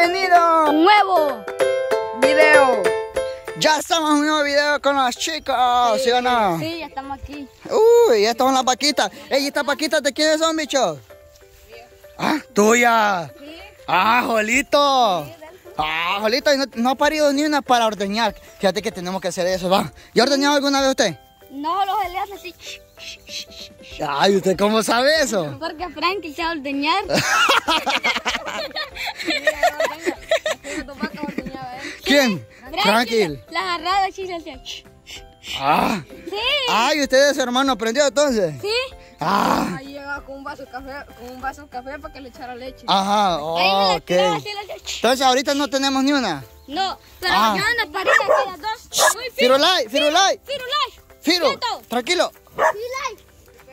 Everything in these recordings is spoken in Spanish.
bienvenido a un nuevo video. Ya estamos en un nuevo video con los chicos, ¿sí o no? Sí, ya estamos aquí. Uy, ya estamos en las vaquitas. Ey, ¿estas vaquitas de quiénes son, bichos? Ah, tuya. Sí. Ah, Jolito. Ah, Jolito, y no ha parido ni una para ordeñar. Fíjate que tenemos que hacer eso, va. ¿Ya ha ordeñado alguna vez usted? No, los le hace así. Ay, ¿usted cómo sabe eso? Porque Frankie se va a ordeñar. ¿Quién? Frankie. La agarrada así se hacía. Ah. Sí. Ay, ¿usted es su hermano aprendió entonces? Sí. Ah. Ahí llegaba con un vaso de café para que le echara leche. Ajá, Ahí me la ok. tiraba así, la hacía. Entonces ahorita no tenemos ni una. No, pero Ah. ya van a parir aquellas dos. Muy Firulai, Firulai. Firulai. Firu, Quieto. tranquilo. Firulai.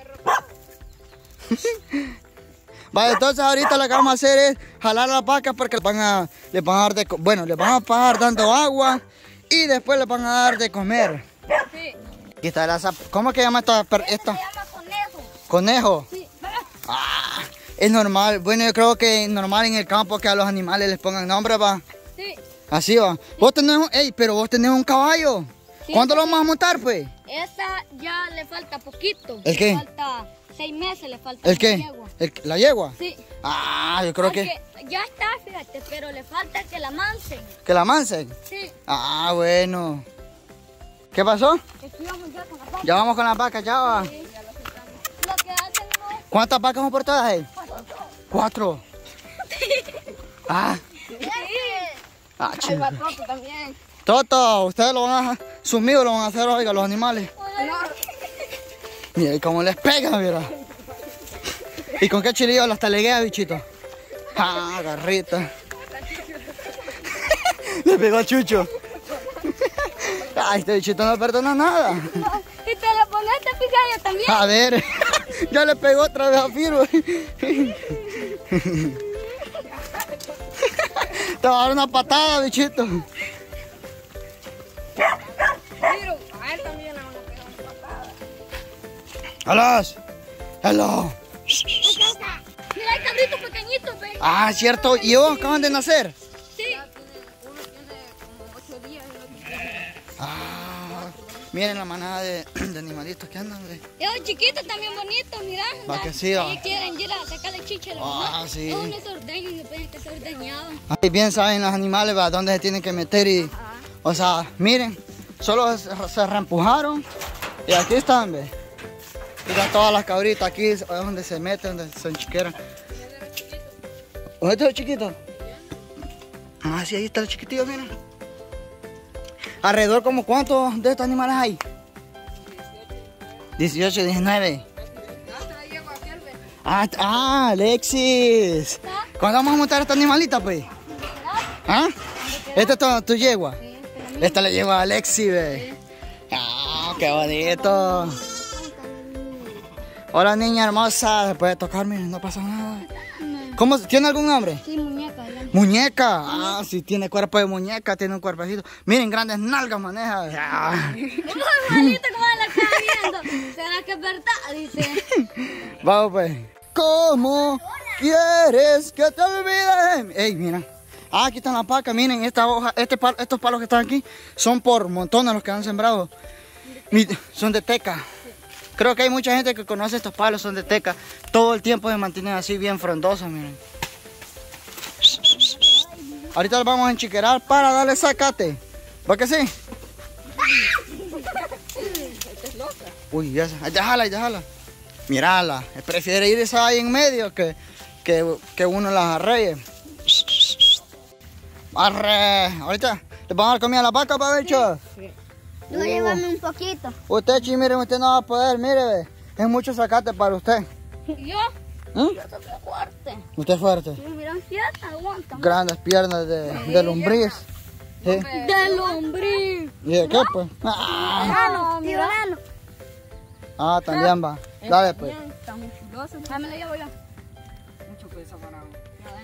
Vale, entonces ahorita lo que vamos a hacer es jalar las vacas porque les van a dar de bueno, les van a pagar dando agua y después les van a dar de comer. Sí. Aquí está ¿cómo que llama esta? Se llama conejo. Conejo. Sí. Ah, es normal. Bueno, yo creo que es normal en el campo que a los animales les pongan nombre, va. Sí. Así va. Vos tenés pero vos tenés un caballo. Sí, ¿Cuándo lo vamos a montar, pues? Esa ya le falta poquito. ¿El qué? Le falta 6 meses, le falta. ¿El qué? la yegua. ¿La yegua? Sí. Ah, yo creo que Ya está, fíjate, pero le falta que la mancen. la mancen. Sí. Ah, bueno. ¿Qué pasó? Aquí vamos ya con la vaca. Ya vamos con las vacas, ya va. Sí. Lo que hacen no es... ¿Cuántas vacas son por todas ahí? 4. Ah, Sí. ah, Ahí chido. va Toto también. Toto, ustedes lo van a sumido, lo van a hacer, oiga, los animales. Mira, y cómo les pega, mira. ¿Y con qué chilillo las taleguea, bichito? Ah, garrita. Le pegó a Chucho. Ay, este bichito no perdona nada. Y te la pones a picar también. A ver, ya le pegó otra vez a Firu. Te va a dar una patada, bichito. Pero a él también le van a pegar una patada. ¡Alas! ¡Hello! Mira, hay cabritos pequeñitos, ve. Ah, cierto. ¿Y ellos acaban de nacer? Sí. Uno tiene como 8 días y el otro tiene... Ah, miren la manada de animalitos que andan, ve. Esos chiquitos también bonitos, mira. Va que sí, va. Ellos quieren ir a sacarle chicha a la Ah, mamá. sí. Todos no se ordeñan y pueden que se ordeñaban. Ahí bien saben los animales, va, dónde se tienen que meter y... O sea, miren, solo se reempujaron y aquí están, ve. Miren todas las cabritas, aquí es donde se meten, donde son chiqueras. ¿Dónde está el chiquito? Ah, sí, ahí está el chiquitillo, miren. ¿Alrededor como cuántos de estos animales hay? 18, 19. Ah, Alexis. ¿Cuándo vamos a montar esta animalita, pues? ¿Ah? ¿Esta es tu yegua? Esta le lleva a Alexis, ve. Ah, qué bonito. Hola, niña hermosa. Se puede tocar, miren, no pasa nada. ¿Cómo? ¿Tiene algún nombre? Sí, muñeca, ¿verdad? Muñeca. Ah, sí, tiene cuerpo de muñeca, tiene un cuerpecito. Miren, grandes nalgas maneja. Ah. ¿Cómo igualito como la está viendo? ¿Será que es verdad? Dice. Vamos, pues. ¿Cómo quieres que te olvide? Ey, mira. Ah, aquí están las vacas. Miren, esta hoja, estos palos que están aquí son por montones los que han sembrado. Son de teca. Creo que hay mucha gente que conoce estos palos, son de teca. Todo el tiempo se mantienen así bien frondosos, miren. Ahorita los vamos a enchiquerar para darle zacate. ¿Va que sí? Uy, déjala. Mírala, prefiere irse ahí en medio que uno las arreye. Arre, ahorita le vamos a dar comida a la vaca, para bicho. Yo voy a llevarme un poquito. Usted, chi, miren, usted no va a poder, mire, ve. Es mucho zacate para usted. ¿Yo? ¿Mm? Yo soy fuerte. Usted es fuerte. Sí, mira, fíjate, aguanta. Grandes piernas de lombriz. ¿Sí? De lombriz. ¿Y de qué, pues? Ah, Mira. También va. Dale, pues. Está muy chuloso. Ya me lo llevo yo. Mucho peso para uno.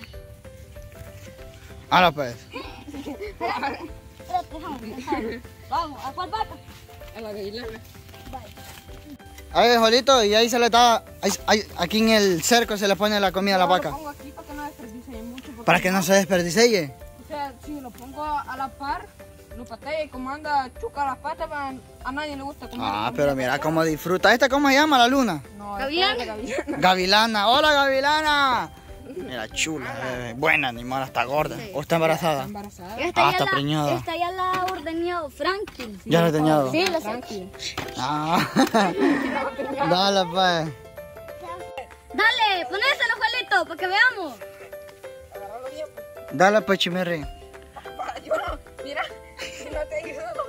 Ahora, pues. Espérate, déjame. Vamos, ¿a cuál vaca? A la gavilana. Ahí, Jolito, y ahí se le da. Aquí en el cerco se le pone la comida a la vaca. Lo pongo aquí para que no desperdicien mucho. Para que no se desperdicie. O sea, si lo pongo a la par, lo patea y como anda chuca las patas, a nadie le gusta comer. Ah, pero mira cómo disfruta. ¿Esta cómo se llama, la luna? No, ¿Gavilán? esta es de gavilán. Gavilana. ¡Hola, Gavilana! Mira, chula, bebé. Buena animal, está gorda. ¿O está embarazada? Embarazada. Está preñada. Esta ya la ha ordeñado Franklin. ¿Ya la he teñado? Sí, la sé. Tranqui. Ah. Dale, pues. Dale, ponéselo, Juelito, para que veamos. Agárralo bien, pues. Dale, pues, Chimerri. Yo no, mira, si no te ayudo, no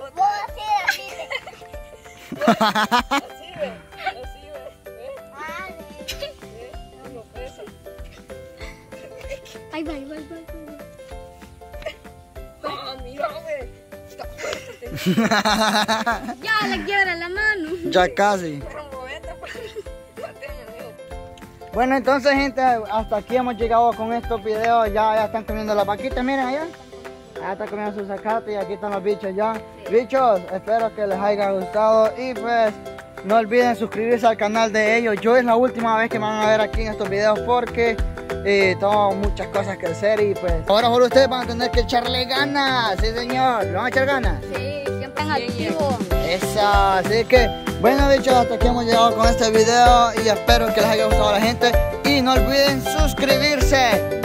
así ve, ¿ves? No pesa. Ahí va. Ah, mira, güey. Está fuerte. Ya le quiebra la mano. Ya casi. Pero movete, pues. Pateame, amigo. Bueno, entonces, gente, hasta aquí hemos llegado con estos videos. Ya están comiendo las vaquitas, miren allá. Allá está comiendo su zacate y aquí están los bichos ya. Bichos, espero que les haya gustado y pues no olviden suscribirse al canal de ellos. Yo es la última vez que me van a ver aquí en estos videos porque tengo muchas cosas que hacer y pues ahora solo ustedes van a tener que echarle ganas. Sí, señor, ¿le van a echar ganas? Sí, siempre en activo. Esa, así que bueno, bichos, hasta aquí hemos llegado con este video y espero que les haya gustado a la gente y no olviden suscribirse.